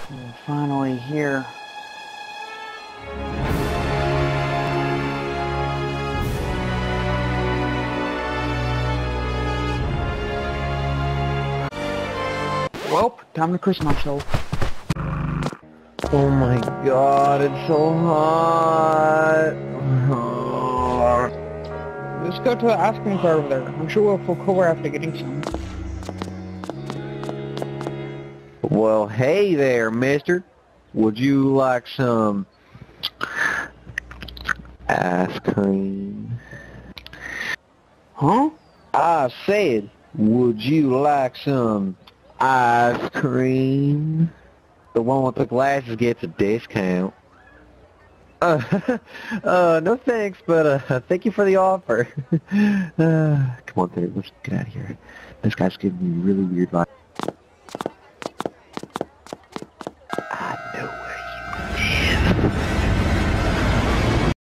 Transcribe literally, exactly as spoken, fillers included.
We're finally here. Well, time to Christmas myself. Oh my god, it's so hot. Let's go to the ice cream car over there. I'm sure we'll feel cooler after getting some. Well, hey there, mister. Would you like some ice cream? Huh? I said, would you like some ice cream? The one with the glasses gets a discount. Uh, uh, no thanks, but uh, thank you for the offer. uh, come on, dude, let's get out of here. This guy's giving me really weird vibes. I know it.